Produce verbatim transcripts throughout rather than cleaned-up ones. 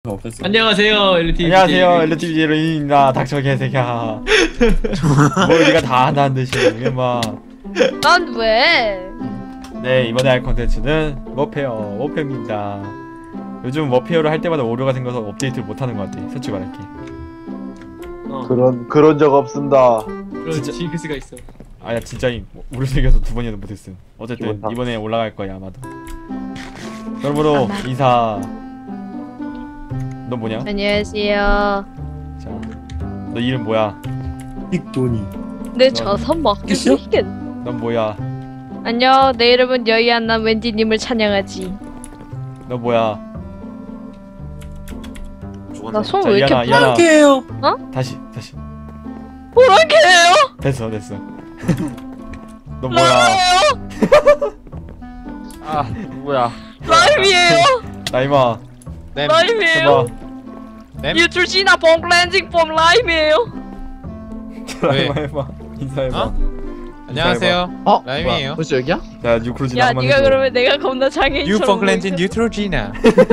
없앴어. 안녕하세요 엘리티비. 안녕하세요 엘리티비 제로입니다. 닥쳐 개새끼야. 뭘 네가 다 한다는 듯이 이게 막. 난 왜? 네, 이번에 할 컨텐츠는 워페어 워페입니다. 요즘 워페어를 할 때마다 오류가 생겨서 업데이트를 못하는 것 같아. 솔직히 말할게. 어. 그런 그런 적 없습니다. 그런 진짜- 징크스가 있어. 아야 진짜임. 오류 생겨서 두 번이나 못했음. 어쨌든 기분 탓. 이번에 올라갈 거야 아마도. 그러므로 인사. 너 뭐냐? 안녕하세요. 자, 너 이름 뭐야? 빅돈이. 내 저선 먹기 끝이야? 싫겠. 넌 뭐야? 안녕, 내 이름은 여이안 난 웬디님을 찬양하지. 너 뭐야? 나 손 자, 왜 이렇게 이하나, 이하나. 이렇게요. 다시 다시. 호랑이에요? 됐어 됐어. 너 뭐야? 아 누구야? 라임이에요. 나이마. 램. 라임이에요. 해봐. 램? 유출지나 봄클렌징 봄 라임이에요. 나이마 해봐. 인사해봐. 어? 안녕하세요. 어? 라임이에요. 뭐야, 벌써 여기야? 자, 뉴크루지나 야, 한번 네가 해줘. 그러면 내가 겁나 장애인처럼. 뉴펑 클렌징 뉴트로지나.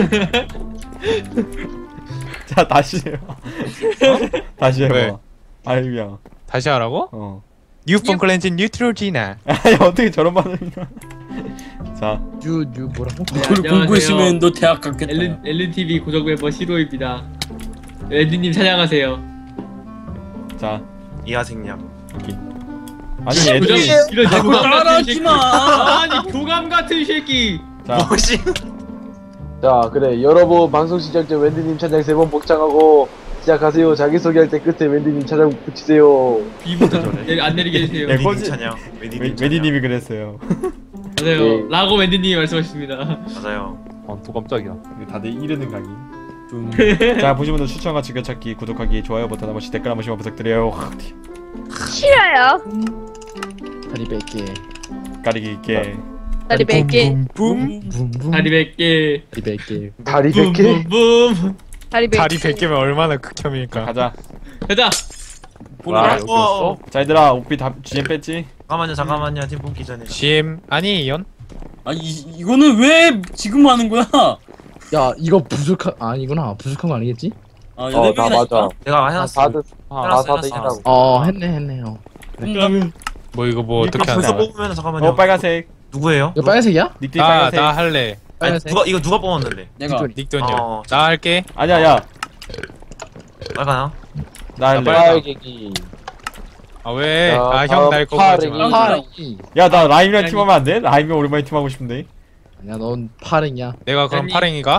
자, 다시 해봐. 어? 다시 해봐. 왜? 아이고야. 다시 하라고? 어. 뉴펑 클렌징 뉴트로지나. 아니 어떻게 저런 반응이야? 자, 뉴, 뉴 뭐라고? 그걸 안녕하세요. 공부했으면 너 대학 갔겠다. 엘른 엘른티비 고정 멤버 시로입니다. 웬디님 찬양하세요. 자, 이하생략. 여기. 아니 고정 애들이. 이런 자꾸 교감 같은 따라하지 새끼. 마. 아니 교감 같은 새끼. 자, 뭐지? 자, 그래 여러분 방송 시작 전 웬디님 찬양 세 번 복창하고 시작하세요. 자기 소개할 때 끝에 웬디님 찬양 붙이세요. 비부터 내- 안 내리게 해주세요. 예, 웨디님 꼴찌- 찬양. 웨디님 웨- 찬양. 웨디님이 그랬어요. 맞아요. 네. 라고 웬디님이 말씀하셨습니다. 맞아요. 어, 또 깜짝이야. 이거 다들 이르는 강의. 좀 자, 보신 분들 추천과 즐겨찾기, 구독하기, 좋아요 버튼 한 번씩 댓글 한 번씩만 부탁드려요. 싫어요. 다리 뺄게. 가리기 있게. 다리 뺄게. 붐. 붐붐. 다리 백 개. 다리 뺄게. 다리 백 개? 붐붐붐. 다리 뺄게. 다리 백 개면 얼마나 자, 극혐일까? 가자. 가자. 와, 어, 여기였어? 자, 얘들아, 옥비 다 지엠 뺐지? 잠깐만요, 잠깐만요. 팀 뽑기 전에. 지엠 아니 연? 아 이, 이거는 왜 지금 하는 거야? 야, 이거 부족한, 아니구나. 부족한 거 아니겠지? 아 어, 여덟 나 명이나 맞아. 내가 아, 해놨어. 다들 아, 다 해놨어, 다들 해놨어. 이라고. 어, 했네, 했네요. 그럼 뭐 이거 뭐 어떻게 벌써 하나? 뽑으면 잠깐만요. 어, 빨간색. 누구예요? 이거 빨간색이야? 닉들 나 빨간색. 나 할래. 아니, 빨간색? 누가 이거 누가 뽑았는데? 내가 닉돈요. 어, 나 할게. 아니야, 야. 빨간아? 나 할래. 빨간. 빨갱이. 아 왜? 야, 아 형 날 거고 하지 파랭이. 마. 파랭이. 야, 나 라임이랑 팀하면 안 돼? 라임이 오랜만에 팀하고 싶은데. 아니야, 넌 파랭이야. 내가 그럼 아니. 파랭이가?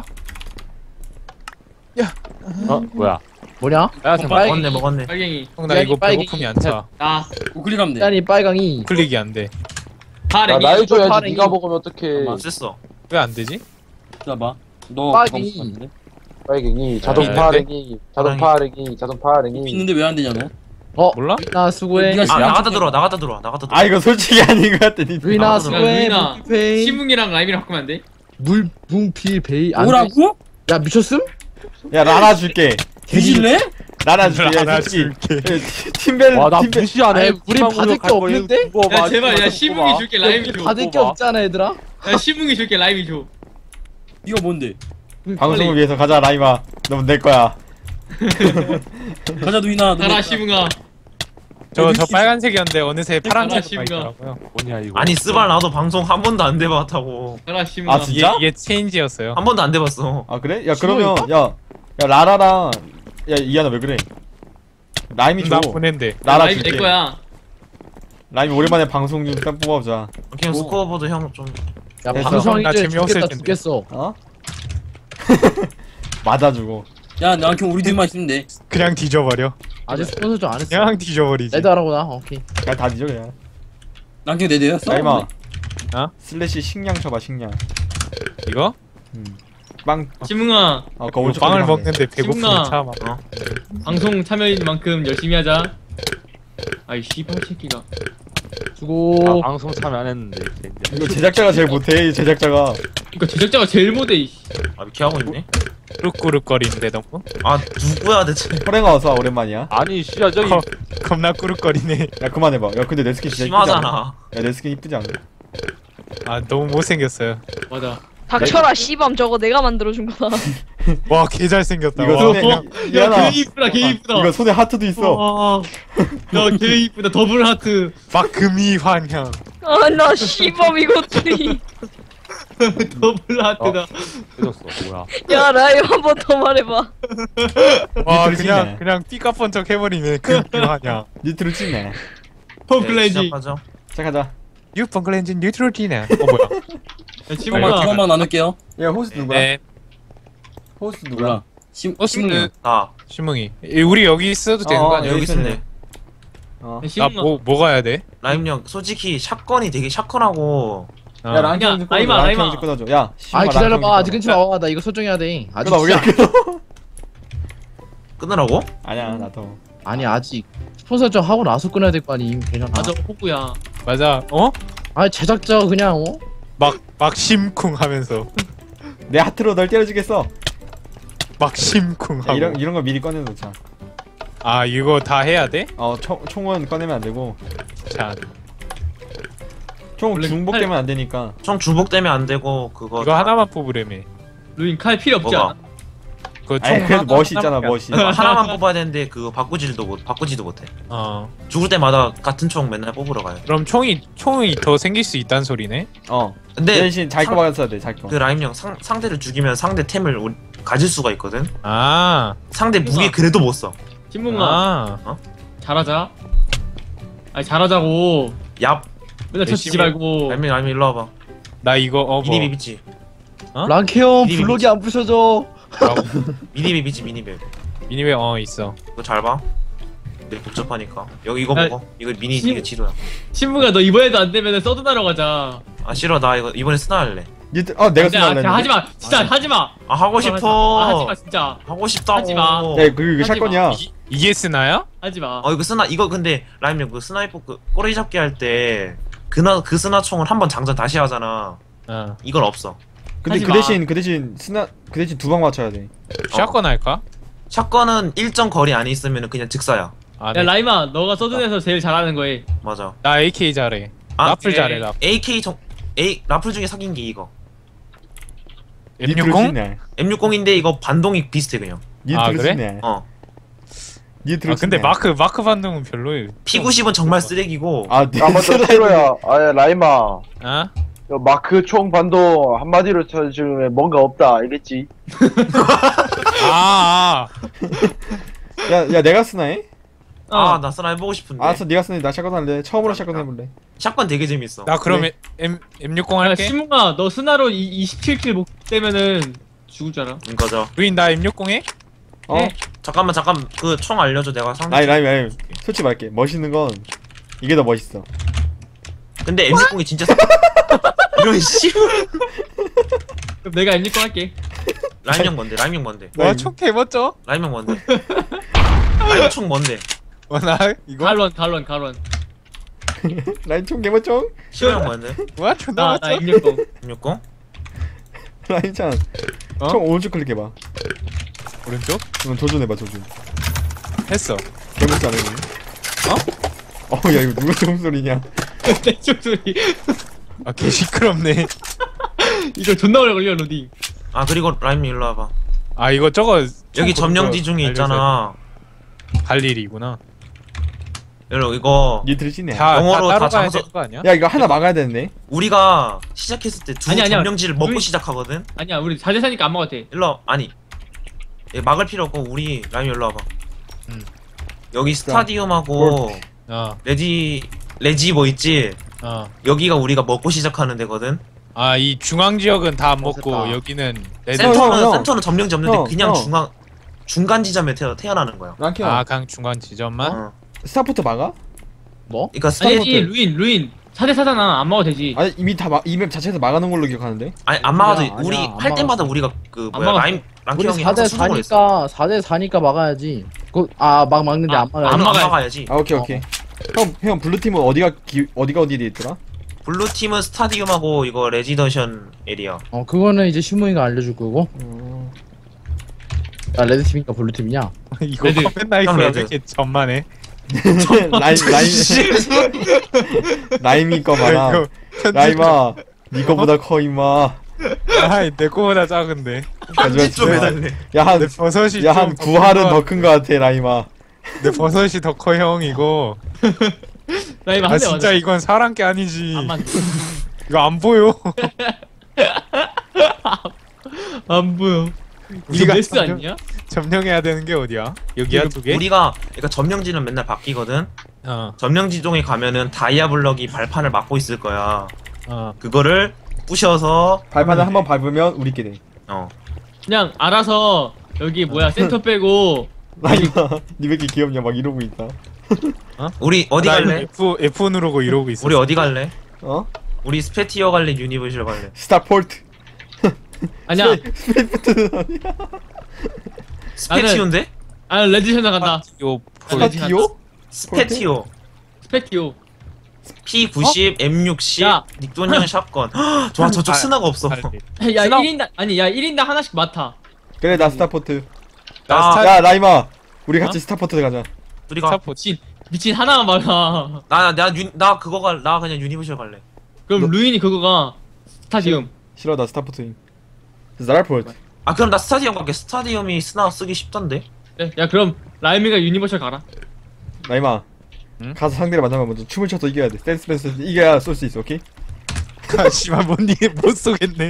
어? 뭐야? 뭐냐? 빨간색 빨- 먹었네, 먹었네. 빨갱이. 형 나 야, 이거 이 빨갱이. 배고픔이 안 차. 나. 우클릭하면 돼. 짠이 빨강이. 클릭이 안 돼. 야, 파랭이. 날 줘야지. 파랭이. 네가 먹으면 어떡해. 잠깐만. 됐어. 왜 안 되지? 봐봐. 너 빨갱이. 방송 봤는데? 빨갱이. 자동 네. 파랭이. 자동 파랭이. 파랭이. 자동 파랭이. 있는데 왜 안 되냐 너? 어, 몰라? 나 수고해. 네가 아, 시작. 나갔다 들어와, 나갔다 들어와, 나갔다 들어와. 아, 이거 솔직히 아닌 것 같아, 니. 루이나 아, 수고해. 루이나. 물페이. 시뭉이랑 라임이랑 바꾸면 안 돼? 물, 뭉필, 베이. 안 돼. 뭐라고? 야, 미쳤음? 야, 라라 줄게. 뒤질래? 라라 줄게. 야, 라라 솔직히. 줄게. 예, 팀- 팀벨, 와나 팀벨. 무시하네. 아니, 우리 받을 게 없는데? 야 제발 야 시뭉이 줄게 라임이 줘. 받을 게 없잖아, 얘들아. 야 시뭉이 줄게 라임이 줘. 이거 뭔데? 방송을 위해서 가자, 라임아. 넌 내 거야. 가자 누이나. 가라 시뭉아. 저 저 빨간색이었는데 어느새 파란색으로 심각. 있더라고요. 뭐냐 이거. 아니, 스발 나도 방송 한 번도 안 돼봤다고. 가라 시뭉아. 아, 진짜? 이게 이게 체인지였어요. 한 번도 안 돼봤어. 아, 그래? 야, 그러면, 야, 야, 라라랑, 야, 이하나 왜 그래? 라임이 줘. 나 보낸대. 라라 라임 줄게. 내 거야. 라임 오랜만에 방송 좀 딱 뽑아보자. 그냥 스코어보드 형 좀. 야, 됐어. 방송이 나 이제 재미없을 죽겠다, 텐데. 죽겠어. 어? 맞아주고. 야, 나 그냥 우리 둘만 있으면 돼. 그냥 뒤져버려. 아직 스폰서 좀 안 했어. 그냥 뒤져버리지. 레드 하라고 나. 오케이. 그냥 다 뒤져, 그냥. 난 그냥 내 대였어. 라임아. 어? 슬래시 식량 쳐봐, 식량. 이거? 음. 빵, 시뭉아 아, 거울 이거 빵을 좀 먹는데 배고픔이 지붕아. 차 막. 어? 방송 참여인 만큼 열심히 하자. 아이 씨발 새끼가. 수고. 아, 방송 참여 안 했는데. 이제. 이거 제작자가 제일 못해, 이 제작자가. 그니까 제작자가 제일 못해. 이씨. 아, 이렇게 하고 있네? 꾸룩꾸룩거리는데 너무? 아, 누구야, 대체. 호랭아 어서 와, 오랜만이야. 아니 씨야 저기 겁, 겁나 꾸룩거리네. 야, 그만해봐. 야, 근데 내 스킨 진짜 이쁘지 않아? 심하잖아. 야, 내 스킨 이쁘지 않아? 아 너무 못생겼어요. 맞아. 닥쳐라 씨밤 저거 내가 만들어준 거다. 와 개 잘생겼다. 이거 와. 손에 어? 야, 야나 개 이쁘다, 개 이쁘다. 이거 손에 하트도 있어. 와, 야, 개 이쁘다. 더블 하트. 막 금이 환향. 아나 씨범 이것들이. 더블 하트다. 삐졌어. 뭐야? 야 라임 한 번 더 말해봐. 와 니트로 그냥 치네. 그냥 삐까뻔쩍 해버리네. 금이 환향. 니트로 치네. 펌플레이지. 시작하죠. 자 가자. 유폰 클렌징 뉴트로티네. 어 뭐야? 야, 아, 친구가. 그것만 나눌게요. 야 호스트 누구야? 네. 호스트 누구야? 몰라. 심 어 심은 그 나. 신뭉이. 이- 우리 여기 있어도 되는 어, 거 아니야? 여기 있었네. 있었네. 어. 야, 친구가. 나뭐 뭐 가야 돼? 라임형 솔직히 샷건이 되게 샷건하고 어. 야 랑키 야, 좀 라임아, 끊어줘. 랑키 라임아. 좀 끊어줘. 야. 아 기다려봐 아직 끊지 마나 이거 설정해야 돼 아직 끊어 우리가 진짜- 끊어. 끊으라고? 아니야 나도. 아니 아직 스폰 설정 하고 나서 끊어야 될 거 아니 괜찮아 맞아, 호구야. 맞아. 어? 아니 제작자 그냥 어? 막 막 심쿵 하면서 내 하트로 널 때려주겠어. 막 심쿵 야, 하고. 이런 이런 거 미리 꺼내놓자. 아 이거 다 해야 돼? 어 총 총은 꺼내면 안 되고 자 총 원래 중복되면 안 되니까. 총 중복되면 안 되고 그거 이거 하나만 뽑으려며. 루인 칼 필요 없지 뭐가? 않아? 그거 아니 총 그래도 하나- 멋이 있잖아 하나밖에 멋이. 이거 하나만 뽑아야 되는데 그거 바꾸지도 못 바꾸지도 못해. 안- 어. 죽을 때마다 같은 총 맨날 뽑으러 가요. 그럼 총이 총이 더 생길 수 있단 소리네. 어. 근데 대신 자기 거 상- 받았어야 돼 자기 거. 그 라임형 상 상대를 죽이면 상대 템을 우리- 가질 수가 있거든. 아. 상대 무기 우와. 그래도 못 써. 친구가. 아. 잘하자. 아니, 잘하자고. 얍. 맨날 쳐치지 열심히 말고. 라임형 라임형 일로 와봐. 나 이거 어 뭐. 미니 비비지. 랑키 형 미리 블록이 안 부셔져 미니 비비지 미니 비비. 미니웨 어 있어. 이거 잘 봐. 되게 복잡하니까. 여기 이거 야, 먹어. 이거 미니 심- 이게 지도야. 친구가 너 이번에도 안 되면 서든하러 가자. 아 싫어 나 이거 이번에 스나 할래. 니트 어 내가 안 돼, 쓰나 아, 하지 마. 진짜 아니. 하지 마. 아 하고 아, 싶어. 하지 마, 진짜. 하고 싶다고. 하지 마. 야 그거 이거 하지 샷건이야. 이, 이게 스나야? 하지 마. 어 이거 스나 이거 근데 라임형 그 스나이퍼 그 꼬리 잡기 할 때 그나 그 스나 총을 한 번 장전 다시 하잖아. 어. 이건 없어. 근데 하지 그 마. 대신 그 대신 스나 그 대신 두 방 맞춰야 돼. 샷건 할까? 샷건은 일정 거리 안에 있으면 그냥 즉사야. 아, 야, 네. 라임아, 너가 서든에서 제일 잘하는 거에. 맞아. 나 에이케이 잘해. 아, 라플 예. 잘해. 라. 에이케이 정 A 라플 중에 사귄 게 이거. 엠 니트로 육십? 치네. 엠 육십인데 이거 반동이 비슷해 그냥. 니트로 아, 그래? 치네. 어. 니트로 아 근데 치네. 마크 마크 반동은 별로예요. 피 구십은 정말 쓰레기고. 아 아 맞다 테러야. 아 라임아. 아? 야, 마크 총 반도 한마디로 쳐주면 뭔가 없다 알겠지? 아, 아. 야야 내가 스나해? 어. 아 나 스나 해보고 싶은데. 알았어 네가 스나해. 나 샷건 할래. 처음으로 샷건 그러니까. 해볼래. 샷건 되게 재밌어. 나 그럼 네. M M 육십 야, 할게. 시문아, 너 스나로 이, 이십칠 킬 못 되면은 죽을 줄 알아. 응 맞아. 루인 나 M 육십 해? 어? 네. 잠깐만 잠깐 그 총 알려줘 내가 상대. 라임 라임 라임. 솔직히 말할게. 멋있는 건 이게 더 멋있어. 근데 엠 육십이 진짜 사... 이런 씨. 그럼 내가 엠 육십 할게. 라임형 뭔데? 라임형 뭔데? 라임. 와총 개멋져? 라임형 뭔데? 라임 총 뭔데? 와나 이거 갈원, 갈원, 갈원. 라임 총 개멋쩍. 시호형 뭔데? 와 존나 나, 나 멋져. 엠 육십. 엠 육십? 라임 찬. 어? 총 오른쪽 클릭해봐. 오른쪽? 그럼 조준해봐 조준. 했어. 개멋지 않아 이거? 어? 어야 이거 누구 종소리냐? 내 총소리. 아 개 시끄럽네. 이거 존나 오래 걸려, 로딩. 아 그리고 라임형 일로 와봐. 아 이거 저거 여기 총 점령지 그거 중에 있잖아. 할 일이구나. 여기로 이거 니트를 치네. 다, 영어로 다 다 따로 가야 장소- 되는 거 아니야? 야 이거 하나 막아야 되는데. 우리가 시작했을 때 두 아니, 아니야. 점령지를 먹고 우리- 시작하거든. 아니야, 우리 사 대 사니까 안 먹어도 돼. 일로 와. 아니 얘 막을 필요 없고 우리 라임 일로 와봐. 음. 여기 스타디움하고 어, 레지 레지 뭐 있지? 어. 여기가 우리가 먹고 시작하는 데거든. 아 이 중앙 지역은 다 안 먹고 됐다. 여기는 레드. 형, 센터는 형. 센터는 점령지 없는데 형, 그냥 형. 중앙 중간 지점에 태어, 태어나는 거야. 랑키 아 형. 강 중간 지점만. 어. 스타포트 막아? 뭐? 그러니까 아니, 스타디움 아니, 루인, 루인. 사 대 사잖아. 안 먹어도 되지. 아니 이미 다이맵 자체에서 막아놓은 걸로 기억하는데. 아니 안 막아도 아니야, 우리 아니야, 안 할 때마다 막았어. 우리가 그 안 뭐야 막았어. 라임 랑키 우리 형이 사 대 항상 수성을 했어. 사니까 사 대 사니까 막아야지 그아막 막는데 아, 안 막아야지 안, 안 막아야지. 막아야지. 아 오케이 오케이. 형 형 블루 팀은 어디가 기, 어디가 어디에 있더라? 블루 팀은 스타디움하고 이거 레지던션 에리아. 어 그거는 이제 신문이가 알려줄 거고 어... 야 레드팀이니까 블루팀이냐 이거 레드. 커맨 나이프가 형 왜 레드. 이렇게 전만해? 라임 라임 라임이 거 많아. 이거 편집- 라임아 니거보다 커 임마. 아이 내 거보다 작은데. 하지만 좀 진짜- 해달래. 야한 내 버섯이 야한 좀 구 할은 더 더 큰 거 같아 라이마. 내 버섯이 더 커 형 이거. 나 이거 아 한대 진짜 맞아. 이건 사람 게 아니지. 안 맞. 이거 안 보여. 안 보여. 이거 우리가 메스 점령- 아니야? 점령해야 되는 게 어디야? 여기야 두 개? 우리가 그러니까 점령지는 맨날 바뀌거든. 어. 점령지종에 가면은 다이아 블럭이 발판을 막고 있을 거야. 어. 그거를 부셔서 발판을 한번 밟으면 우리께 돼. 어. 그냥 알아서 여기 뭐야 센터 빼고 라이마 니 왜 이렇게 귀엽냐 막 이러고 있다. 우리 어디 나 갈래? F F 누르고 이러고 있어. 우리 어디 갈래? 어? 우리 스페티어 갈래? 유니버셜 갈래? 스타포트. 아니야. 스페이프트는 아니야. 스페티오인데? 아 레디션 나간다. 요 스타티오? 스페티오. 스펙티오. 피 구십, 엠 육십, 야. 닉돈형 샷건. 헉, 좋아 저쪽 아, 스나가 없어. 야 스나- 일 인당 아니 야 일 인당 하나씩 맡아. 그래 나 스타포트. 나 스타- 야 라이마 우리 같이 스타포트 가자. 둘이 가. 스타포 미친 미친 하나만 막아. 나나나 그거 갈. 나 그냥 유니버셜 갈래. 그럼 너- 루인이 그거가 스타디움. 싫어 나 스타포트임. 스타포트. 아 그럼 나 스타디움 갈게. 스타디움이 스나 쓰기 쉽던데. 야, 야 그럼 라이미가 유니버셜 가라. 라이마 응? 가서 상대를 만나면 먼저 춤을 춰서 이겨야 돼. 댄스 댄스 이겨야 쏠 수 있어. 오케이? 아 씨발 못 이게 못 쏘겠네.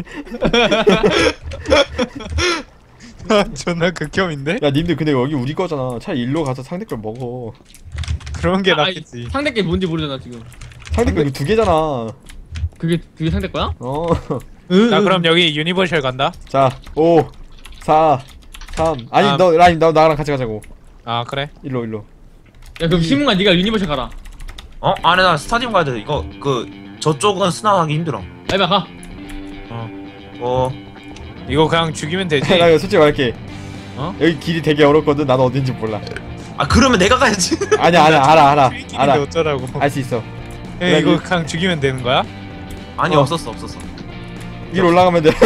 아, 존나 극혐인데? 야 님들 근데 여기 우리 거잖아. 차라리 일로 가서 상대 걸 먹어. 그런 게 아, 낫겠지. 상대 게 뭔지 모르잖아 지금. 상대 거 두 개잖아. 그게 그게 상대 거야? 어. 나 그럼 여기 유니버셜 간다. 자, 오, 사, 삼. 아니 아. 너 라임 너 나랑 같이 가자고. 아 그래? 일로 일로. 야 그럼 시문아 네가 유니버셜 가라. 어? 아니 나 스타디움 가야 돼. 이거 그 저쪽은 스나 가기 힘들어. 라이마 가. 어. 이거 그냥 죽이면 되지. 나 이거 솔직히 말할게. 어? 여기 길이 되게 어렵거든. 나도 어딘지 몰라. 아 그러면 내가 가야지. 아니야, 아니야, 알아, 알아, 길인데 알아. 어쩌라고. 알 수 있어. 야, 이거 그냥 죽이면 되는 거야? 아니 어. 없었어 없었어. 위로 올라가면 돼.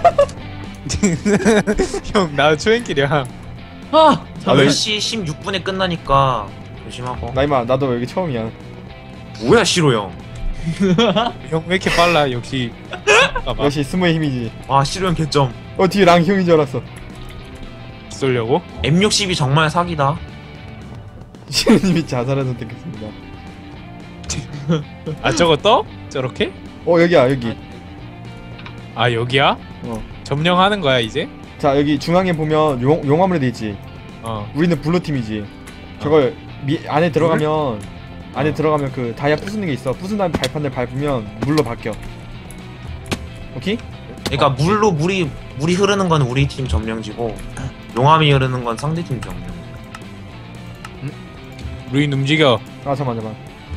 형 나 초행길이야. 아. 아, 왜? 열 시 십육 분에 끝나니까 조심하고. 라임아, 나도 여기 처음이야. 뭐야 시로 형. 형 왜 이렇게 빨라? 역시. 봐봐. 역시 스모의 힘이지. 와 시로 형 개점. 어 뒤에 랑 형인 줄 알았어. 쏠려고? 엠 육십이 정말 사기다. 시우님이 자살을 선택했습니다. 아 저거 떠? 저렇게? 어 여기야 여기. 아 여기야? 어. 점령하는 거야 이제? 자 여기 중앙에 보면 용 용암으로 돼 있지. 어. 우리는 블루 팀이지. 저걸 미, 안에 들어가면 안에 들어가면 그 다이아 부수는 게 있어. 부순 다음에 발판을 밟으면 물로 바뀌어. 오케이? 그러니까 물로 물이 물이 흐르는 건 우리 팀 점령지고 용암이 흐르는 건 상대 팀 점령. 루인 움직여. 아 잠만 잠만.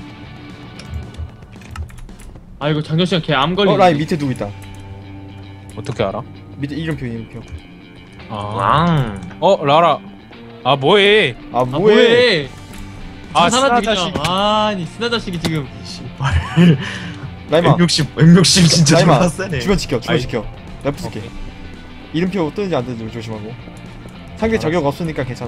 아 이거 장정 씨가 걔암 어 걸리네. 라인 밑에 누구 있다. 어떻게 알아? 밑에 이름표 이름표. 아. 왕. 어 라라. 아 뭐해? 아 아 뭐해? 뭐해? 아 아 사람 스나 죽이잖아. 자식. 아니 스나 자식이 지금. 라임아 엠 육십 엠 육십 진짜 라임아 존나 세네. 주변 지켜 주변 아이. 지켜. 내가 부술게. 이름표 뜨는지 안 뜨는지 조심하고. 상대 저격 없으니까 괜찮아.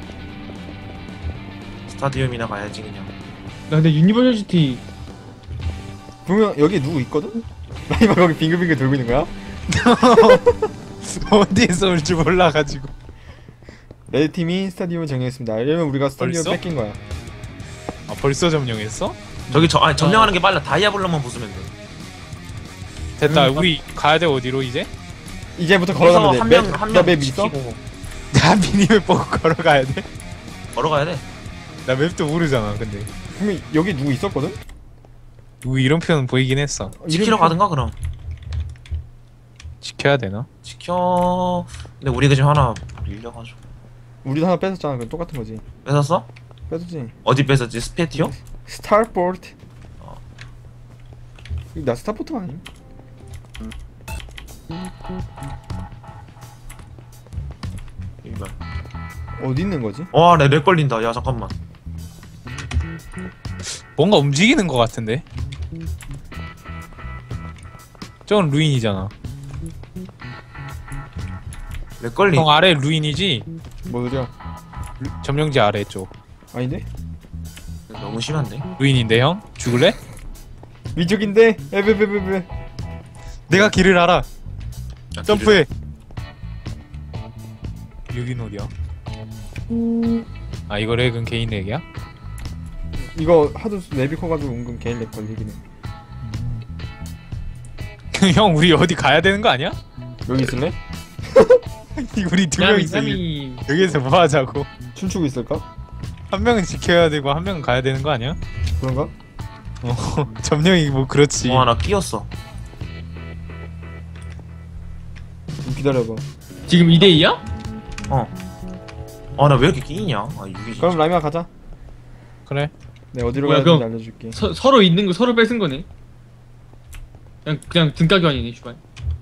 스타디움이나 가야지 그냥. 나 근데 유니버셜 시티 분명 여기 누구 있거든? 라임아 거기 빙글빙글 돌고 있는 거야? 어디에 쏠 줄 몰라가지고. 레드 팀이 스타디움을 정리했습니다. 이러면 우리가 스타디움 벌써? 뺏긴 거야. 아 벌써 점령했어? 저기 저 아니 점령하는 게 빨라. 다이아 블럭만 부수면 돼. 됐다. 음, 우리 가야 돼 어디로 이제? 이제부터 걸어가면 돼. 한명한명 맵 있어? 지키고 나 미니맵 보고 걸어가야 돼? 걸어가야 돼. 나 맵도 모르잖아 근데. 분명 여기 누구 있었거든? 누구 이름표는 보이긴 했어. 지키러 이름표- 가든가 그럼. 지켜야 되나? 지켜. 근데 우리가 지금 하나 밀려가지고. 우리도 하나 뺏었잖아. 그럼 똑같은 거지. 뺏었어? 뺏었지. 어디 뺏었지? 스페티오? 스타포트. 이거 나 스타포트 아님? 이발. 어디 있는 거지? 와, 내 렉 걸린다. 야 잠깐만. 뭔가 움직이는 것 같은데? 저건 루인이잖아. 렉 걸림. 형 아래 루인이지? 뭐죠? 루- 점령지 아래 쪽. 아닌데? 너무 심한데? 루인인데 형? 죽을래? 위쪽인데? 에베베베베. 내가 길을 알아. 자, 점프해. 여긴 어디야? 음, 아 이거 렉은 개인 렉이야? 이거 하도 랩이 커가지고 은근 개인 렉 걸리긴 해. 형 우리 어디 가야 되는 거 아니야? 여기 있을래? 우리 두 명 쌈이 있어. 쌈이 여기서 뭐 하자고? 춤추고 있을까? 한 명은 지켜야 되고 한 명은 가야 되는 거 아니야? 그런가? 어 점령이 뭐 그렇지. 와, 나 끼었어. 좀 기다려봐. 지금 이 대 이야? 어. 아, 나 왜 이렇게 끼냐? 아, 이게 그럼 라이마 가자. 그래. 내가 어디로 뭐야, 가야 되는지 그럼- 알려줄게. 서, 서로 있는 거 서로 뺏은 거네. 그냥 그냥 등가 교환이네, 슈발.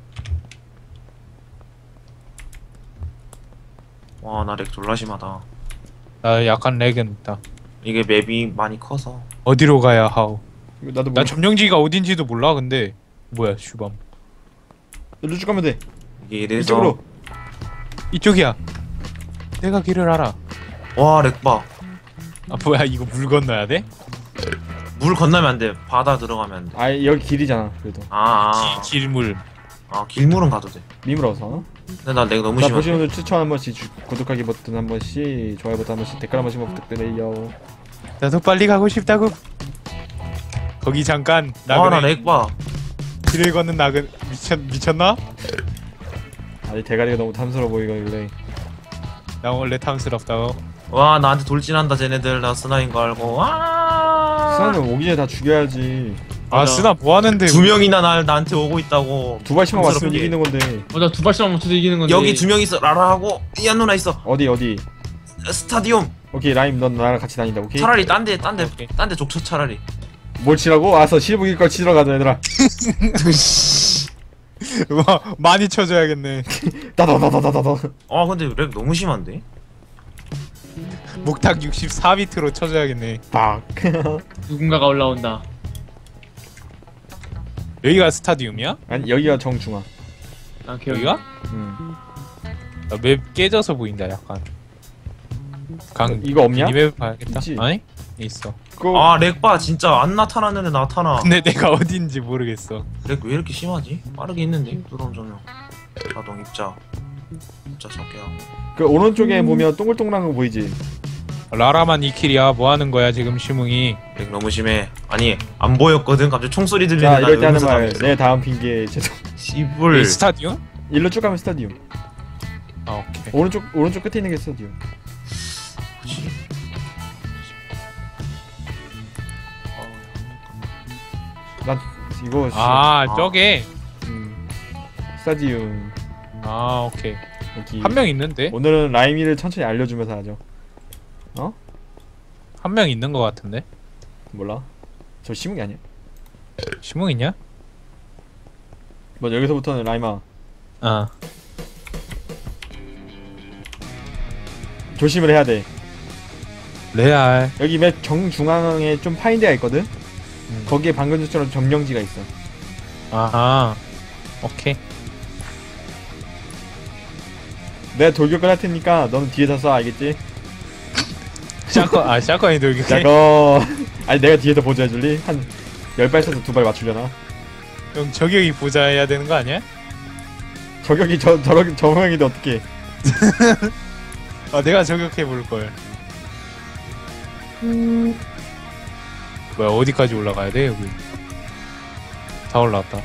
와, 나 렉 졸라 심하다. 나 약간 렉은 있다. 이게 맵이 많이 커서. 어디로 가야 하오? 이거 나도 나 몰라. 점령지가 어딘지도 몰라. 근데 뭐야 슈밤. 일로 쭉 가면 돼. 이게 이래서. 이쪽으로. 이쪽이야. 내가 길을 알아. 와, 렉 봐. 아 뭐야 이거 물 건너야 돼? 물 건너면 안 돼. 바다 들어가면 안 돼. 아 여기 길이잖아. 그래도 아, 아, 기, 길물. 아, 길물은 가도 돼. 미물어서. 근데 나 렉 너무 자 심해. 보시는 분들 추천 한 번씩, 주, 구독하기 버튼 한 번씩, 좋아요 버튼 한 번씩, 댓글 한 번씩만 부탁드려요. 나도 빨리 가고 싶다고. 거기 잠깐 와, 나 나그네 렉 봐. 길을 걷는 나그 미쳤 미쳤나? 아니 대가리가 너무 탐스러워 보이길래. 나 원래 탐스럽다고. 와, 나한테 돌진한다, 쟤네들. 나 스나인 거 알고. 와. 수아는 오기 전에 다 죽여야지. 아 맞아. 스나 뭐 하는데? 두 명이나 날 나한테 오고 있다고. 두 발씩만 맞으면 탐스럽게. 이기는 건데. 어, 나 두 발씩만 맞춰도 이기는 건데. 여기 두 명 있어. 라라 하고 이한 누나 있어. 어디 어디. 스타디움. 오케이 라임 넌 나랑 같이 다닌다. 오케이. 차라리 딴 데 딴 데 오케이. 딴 데 족쳐 차라리. 뭘 치라고? 알았어 실복일 걸 치러 가자 얘들아. 와 많이 쳐줘야겠네. 따다다다다다다. 아, 근데 렉 너무 심한데? 목탁 육십사 비트로 쳐줘야겠네. 박. 누군가가 올라온다. 여기가 스타디움이야? 아니 여기가 정중앙. 아, 개혁. 여기가? 음. 아, 맵 깨져서 보인다 약간. 강 이거 없냐? 이 맵 봐야겠다. 있지. 아니? 있어. 그거 아, 렉 봐. 진짜 안 나타났는데 나타나. 근데 내가 어딘지 모르겠어. 렉 왜 이렇게 심하지? 빠르게 했는데. 드론 전용. 자동 입자. 입자 적게 하고. 그 오른쪽에 보면 동글동글한 거 보이지? 라라만 이 킬이야. 뭐 하는 거야 지금 시뭉이? 렉 너무 심해. 아니, 안 보였거든. 갑자기 총소리 들리는 자 이럴 때 하는 의문사 말. 당했어. 내 다음 핑계 죄송. 씨불. 이 스타디움? 일로 쭉 가면 스타디움. 아 오케이. 오른쪽 오른쪽 끝에 있는 게 스타디움. 뭐지? 난 이거 아 아. 저게. 음, 스타디움. 아 오케이. 여기. 한 명 있는데? 오늘은 라임이를 천천히 알려주면서 하죠. 한 명 있는 거 같은데? 몰라? 저 시문이 아니야? 시뭉 있냐? 뭐 여기서부터는 라임아 아. 조심을 해야 돼. 레알. 여기 맵 정중앙에 좀 파인 데가 있거든? 음. 거기에 방금 전처럼 점령지가 있어. 아하. 오케이. 내가 돌격을 할 테니까 너는 뒤에서 쏴 알겠지? 샤컨 아 샤컨이 돌격해. 자, 거 아니 내가 뒤에서 보조해줄리? 한 열 발 쏴서 두 발 맞추려나? 형 저격이 보자 해야 되는 거 아니야? 저격이 저 저런 저형인데 어떻게? 아 내가 저격해 볼 걸. 음, 뭐야 어디까지 올라가야 돼 여기? 다 올라왔다.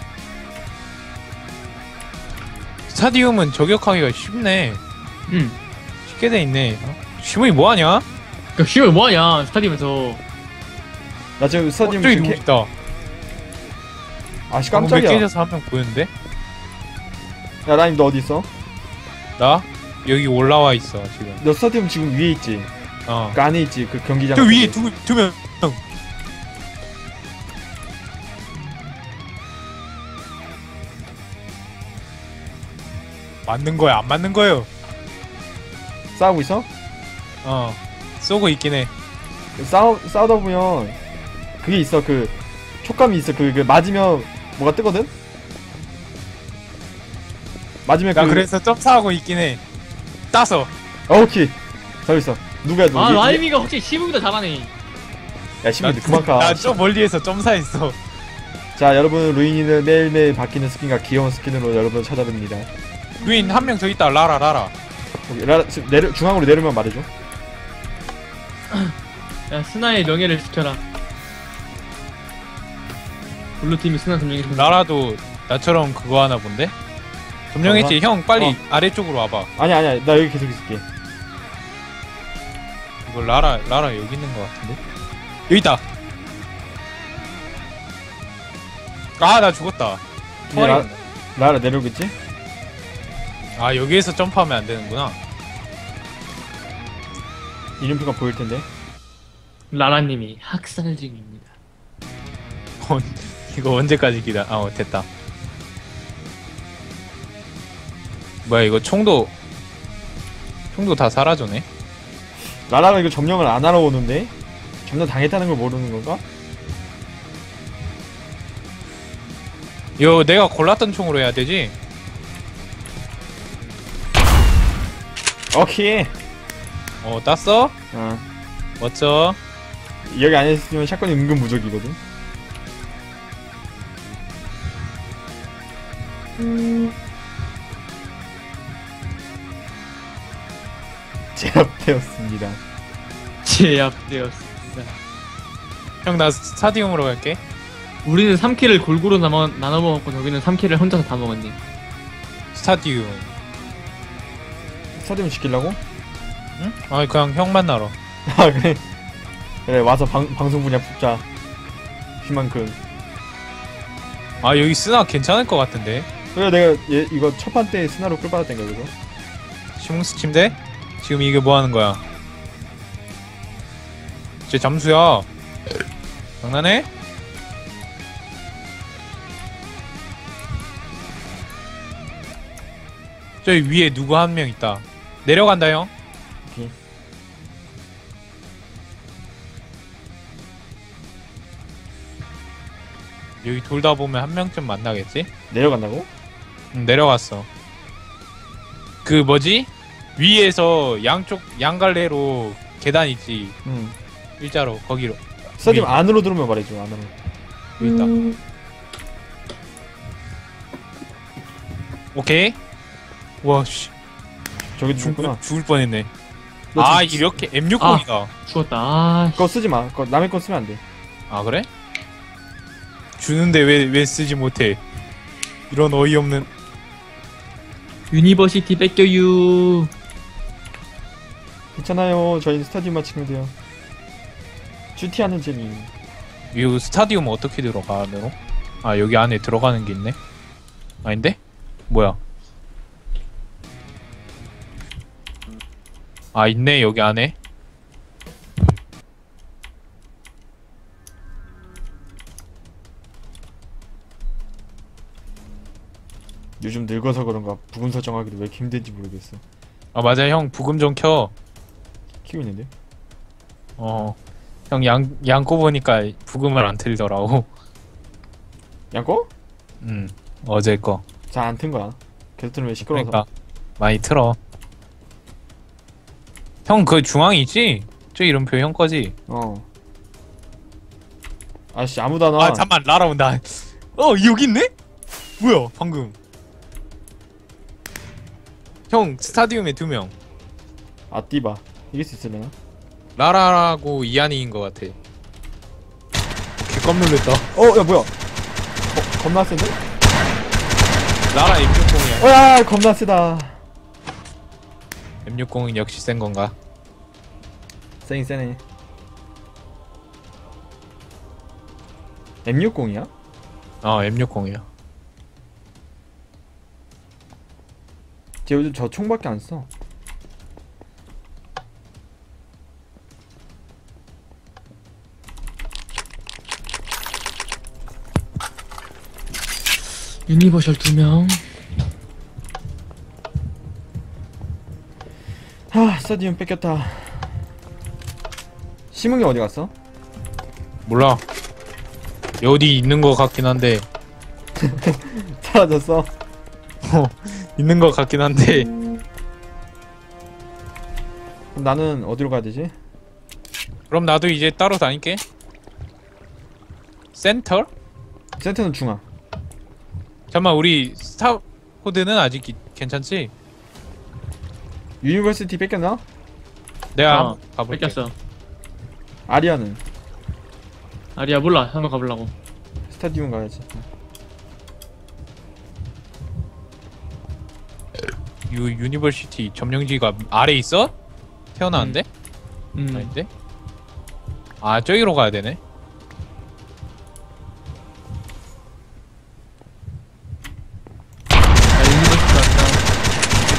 스타디움은 저격하기가 쉽네. 응. 쉽게 돼 있네. 어? 시문이 뭐 하냐? 그 시월 뭐하냐 스타디움에서. 나 지금 스타디움 저기 지금 누구 캐... 있다. 아씨 방금 몇 깜짝이야. 깨져서 한 명 보였는데? 야 라임 너 어디 있어? 나 여기 올라와 있어 지금. 너 스타디움 지금 위에 있지? 어. 그 안에 있지 그 경기장. 저 같은 위에 거. 두 두 명. 맞는 거야 안 맞는 거예요? 싸우고 있어? 어. 쏘고 있긴 해. 싸우 싸우다 보면 그게 있어 그 촉감이 있어 그, 그 맞으면 뭐가 뜨거든? 맞으면 나 그 그래서 점사하고 있긴 해. 따서. 어, 오케이 잘 있어 누구야 누구? 아, 얘- 라임이가 확실히 시무보다 잘하네. 야 시민들 그만 가. 나저 멀리에서 점사했어. 자 여러분 루인이는 매일매일 바뀌는 스킨과 귀여운 스킨으로 여러분을 찾아뵙니다. 루인 한 명 더 있다. 라라 라라. 오케이, 라, 지금 내려, 중앙으로 내려면 말해줘. 야 스나의 명예를 지켜라. 블루팀이 스나 점령해. 라라도 나처럼 그거 하나 본데? 점령했지. 형 빨리 어. 아래쪽으로 와봐. 아니야 아니야 나 여기 계속 있을게. 이거 라라 라라 여기 있는 거 같은데? 여기 있다. 아 나 죽었다. 이제 라, 라라 내려오겠지? 아 여기에서 점프하면 안 되는구나. 이름표가 보일 텐데. 라라님이 학살 중입니다. 어, 이거 언제까지 기다? 아 어, 됐다. 뭐야 이거 총도 총도 다 사라졌네. 라라가 이거 점령을 안 하러 오는데? 점령 당했다는 걸 모르는 건가? 이거 내가 골랐던 총으로 해야 되지? 오케이. 어 땄어? 어. 멋져. 여기 안에 있으면 샷건이 은근 무적이거든. 음, 제압되었습니다. 제압되었습니다. 형 나 스타디움으로 갈게. 우리는 삼 킬을 골고루 나눠, 나눠 먹었고 저기는 삼 킬을 혼자서 다 먹었니? 스타디움. 스타디움 지키려고? 응? 아 그냥 형 만나러. 아 그래. 그래 와서 방, 방송 분야 뽑자. 희만큼. 아 여기 스나 괜찮을 것 같은데. 그래 내가 얘 이거 첫 판 때 스나로 끌받았던 거야 이거. 시몽스 침대? 지금 이게 뭐 하는 거야? 쟤 잠수야. 장난해? 저기 위에 누구 한 명 있다. 내려간다 형. 오케이. 여기 돌다 보면 한 명쯤 만나겠지? 내려간다고? 응, 내려갔어. 그 뭐지? 위에서 양쪽 양갈래로 계단 있지. 응. 일자로 거기로. 스타디움 위. 안으로 들어오면 말해줘 안으로. 여기 있다. 음, 오케이. 와 씨. 저기 죽을, 죽구나. 죽을 뻔했네. 너 아 지금 이렇게 엠 육십이다. 죽었다. 아, 그거 쓰지 마. 그거 남의 거 쓰면 안 돼. 아 그래? 주는데 왜 왜 쓰지 못해? 이런 어이없는. 유니버시티 뺏겨유. 괜찮아요. 저희는 스타디움만 지키면 돼요. 큐티하는 재미. 이거 스타디움 어떻게 들어가 안으로? 아 여기 안에 들어가는 게 있네. 아닌데? 뭐야? 아 있네 여기 안에. 요즘 늙어서 그런가 부금 설정하기도 왜 이렇게 힘든지 모르겠어. 아 맞아 형 부금 좀 켜. 키고 있는데? 어. 형 양 양꼬 보니까 부금을 안 틀더라고. 양꺼? 음 어제 거. 잘 안 튼 거야. 계속 틀면 시끄러워서. 그러니까 많이 틀어. 형 그 중앙에 있지? 저 이름표 형 거지? 어. 아씨 아무도 안 와. 아 잠만 라라 온다. 어 여기 있네? 뭐야 방금? 형 스타디움에 두 명. 아 띠바. 이길 수 있으려나? 라라라고 이한이인 것 같아. 개껌 놀랬다. 어, 야 뭐야? 거, 겁나 센데? 라라 엠 육십이야. 어, 야 겁나 세다. 엠 육십은 역시 센 건가? 세긴 세네. 엠 육십이야? 어 엠 육십이야. 쟤 요즘 저 총밖에 안 써. 유니버셜 두 명. 하, 스타디움 뺏겼다. 심은이 어디 갔어? 몰라. 어디 있는 것 같긴 한데. 사라졌어. 어 있는 것 같긴 한데. 그럼 나는 어디로 가야 되지? 그럼 나도 이제 따로 다닐게. 센터? 센터는 중앙. 잠깐만 우리 스타포드는 아직 기, 괜찮지? 유니버시티 뺏겼나? 내가 어, 한번 가볼게. 뺏겼어. 아리아는 아리야 몰라. 한번 가보려고. 스타디움 가야지. 유 유니버시티 점령지가 아래 있어? 태어나는데? 음. 아닌데? 아 저기로 가야 되네. 아, 유니버시티 왔다.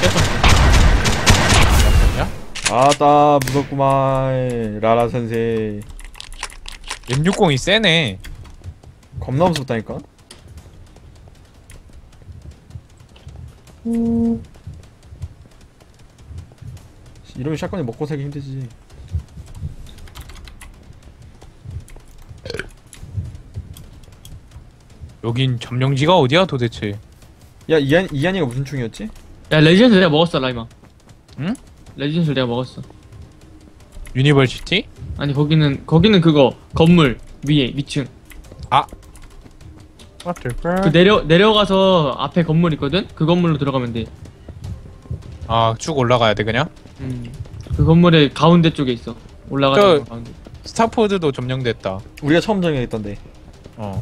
뺏겼어. 아따 무섭구만 라라 선생. 엠 육십이 세네. 겁나 무섭다니까. 이러면 샷건이 먹고 살기 힘들지. 여긴 점령지가 어디야 도대체? 야 이한 이한이가 무슨 총이었지? 야 레지던스 내가 먹었어 라이마. 응? 레지던스 내가 먹었어. 유니버시티? 아니 거기는 거기는 그거 건물 위에 위층. 그 내려 내려가서 앞에 건물 있거든. 그 건물로 들어가면 돼. 아쭉 올라가야 돼 그냥? 음. 그 건물의 가운데 쪽에 있어. 올라가서 저- 가운데. 스타포드도 점령됐다. 우리가 처음 정했던데. 어.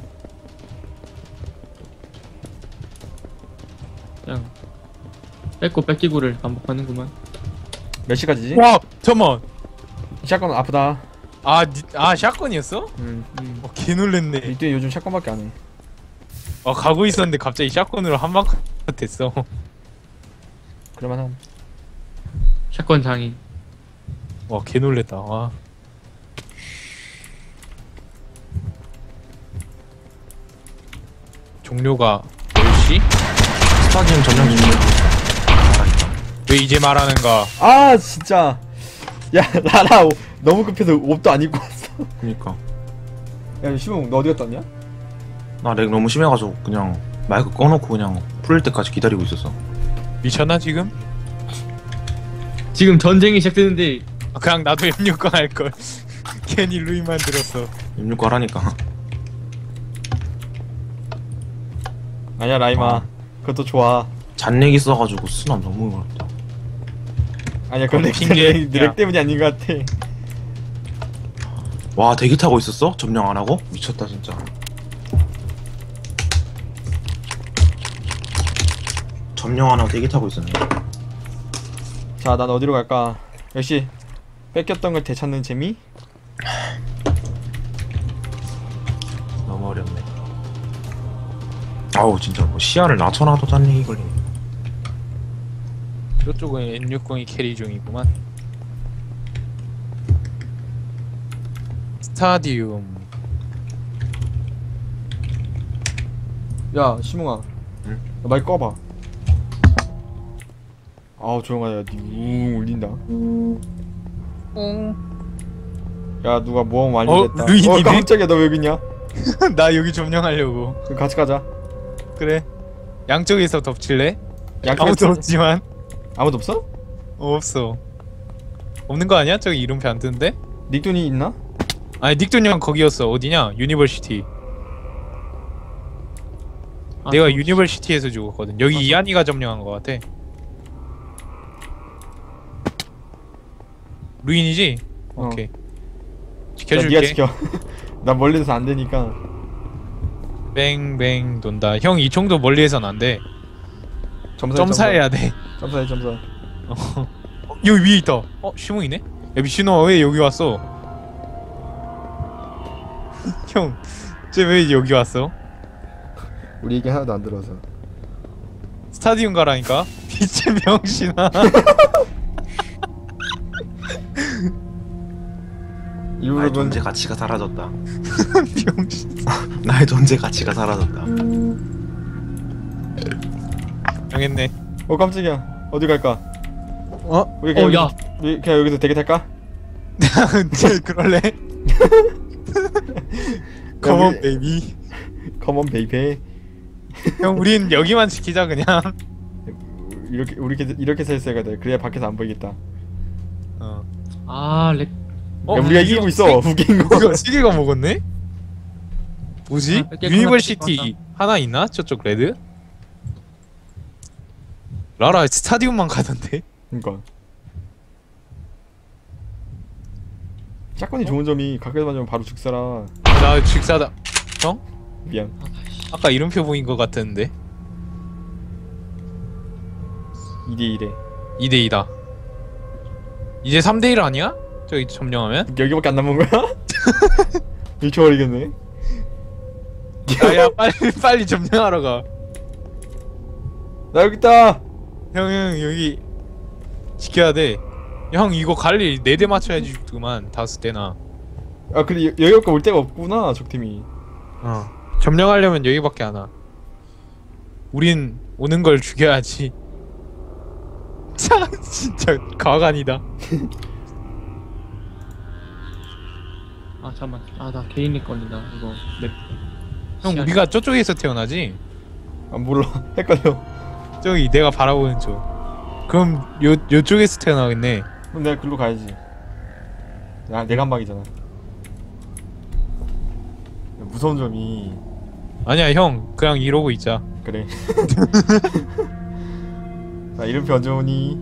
그냥 뺏고 뺏기고를 반복하는구만. 몇 시까지지? 와 잠만. 샷건 아프다. 아, 니, 아 샷건이었어? 음. 음. 어, 개 놀랬네. 이때 요즘 샷건밖에 안 해. 어 가고 있었는데 갑자기 샷건으로 한 방 됐어. 그러면 한 샷건 장인. 와 개 놀랬다. 와. 종료가 열 시? 스타디움 점령 중이야. 왜 이제 말하는가? 아 진짜. 야 라라 오- 너무 급해서 옷도 안 입고 왔어. 그니까 야 시봉 너 어디 갔다 왔냐? 나 렉 너무 심해가지고 그냥 마이크 꺼놓고 그냥 풀릴 때까지 기다리고 있었어. 미쳤나 지금? 지금 전쟁이 시작되는데 아, 그냥 나도 엠 육십 할걸. 괜히 루이만 들었어. 입력 하라니까. 아니야 라이마. 아. 그것도 좋아. 잔렉 있어가지고 수납 너무 어렵다. 아니야 그건 어, 렉 핑계. 때문에 렉 때문이 아닌 것 같아. 와 대기 타고 있었어? 점령 안 하고? 미쳤다 진짜. 점령 안 하고 대기 타고 있었네. 자 난 어디로 갈까? 역시 뺏겼던 걸 되찾는 재미? 너무 어렵네. 아우 진짜 뭐 시야를 낮춰놔도 잔렉이 걸리네. 이쪽은 엠 육십이 캐리 중이구만. 스타디움. 야 시몽아. 응? 야, 마이크 꺼봐. 아우 조용하다. 야, 우 울린다. 야 누가 모험 어, 완료됐다. 루인이네? 어 깜짝이야 너 왜 여기 있냐? 나 여기 점령하려고. 그럼 같이 가자. 그래. 양쪽에서 덮칠래? 양쪽에 아무도 없지만. 아무도 없어? 어, 없어. 없는 거 아니야? 저기 이름표 안 뜨는데? 닉돈이 있나? 아니 닉돈 형 거기였어. 어디냐? 유니버시티. 아, 내가 저- 유니버시티에서 죽었거든. 여기 아, 저- 이한이가 점령한 거 같아. 루인이지? 어. 오케이. 야, 지켜줄게. 니가 지켜. 난 멀리서 안 되니까. 뱅뱅 돈다. 형 이 총도 멀리에선 안 돼. 점사해, 점사해야 돼. 점사해 점사. 어, 여기 위에 있다. 어, 시몽이네? 야 미친놈아 왜 여기 왔어? 형, 쟤 왜 여기 왔어? 우리 얘기 하나도 안 들어서. 스타디움 가라니까? 미친 병신아. 일부러 나의 건 존재 가치가 사라졌다. 병신. 나의 존재 가치가 사라졌다. 정했네. 어 깜짝이야. 어디 갈까? 어? 우리 그냥, 어, 야. 여기서, 우리 그냥 여기서 대기 탈까? 쟤 그럴래? 컴온 우리- 베이비. 컴온 베이베. 형 우린 여기만 지키자 그냥. 이렇게 우리 이렇게 이렇게 서 있어야 돼. 그래야 밖에서 안 보이겠다. 어. 아 렉. 어, 야, 우리가 이기고 있어. 웃긴 거. 이거 시계가 먹었네? 뭐지? 아, 깰 유니버시티 하나 있나? 저쪽 레드? 라라 스타디움만 가던데? 그니까 짝꿍이 좋은 점이 가까이서 맞으면 바로 죽사라. 나 직사다. 형? 미안. 아까 이름표 보인 것 같았는데. 이 대 일에 이 대 이다. 이제 삼 대 일 아니야? 저기 점령하면? 여기밖에 안 남은 거야? 미쳐버리겠네. 야야 빨리 빨리 점령하러 가. 나 여기 있다. 형 형 여기 지켜야 돼. 형 이거 갈릴 네 대 맞춰야지 죽구만. 다섯 대나. 아 근데 여, 여기밖에 올 데가 없구나 적팀이. 어. 점령하려면 여기밖에 안 와. 우린 오는 걸 죽여야지. 참 진짜 가관이다. 아 잠만. 아 나 개인렉 걸린다. 이거 맵. 형 시야가- 우리가 저쪽에서 태어나지? 아 몰라. 헷갈려. 저기 내가 바라보는 쪽. 그럼 요 요쪽에서 태어나겠네. 그럼 내가 글로 가야지. 야 내가 한 방이잖아. 무서운 점이 아니야 형 그냥 이러고 있자. 그래. 나 이름표 언제 오니?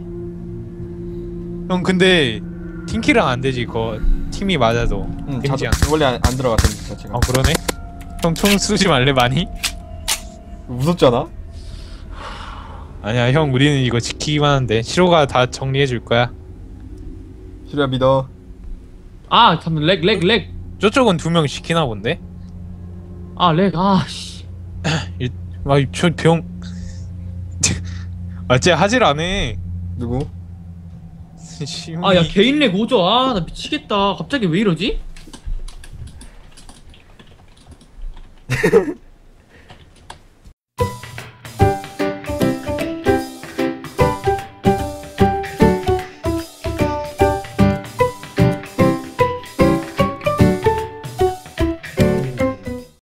형 근데 팀키랑 안 되지. 그거 팀이 맞아도. 응, 데미지 자동, 원래 안, 안 들어갔던 자체가. 아 그러네. 형 총 쏘지 말래 많이? 무섭지 않아? 아니야 형 우리는 이거 지키기만 한데 시로가 다 정리해 줄 거야. 시루야 믿어. 아 잠깐 렉렉 렉. 저쪽은 두 명 시키나 본데? 아 렉. 아 씨. 아저 병. 아 쟤 하질 않해. 누구? 아 야 개인렉 오죠. 아 나 미치겠다. 갑자기 왜 이러지?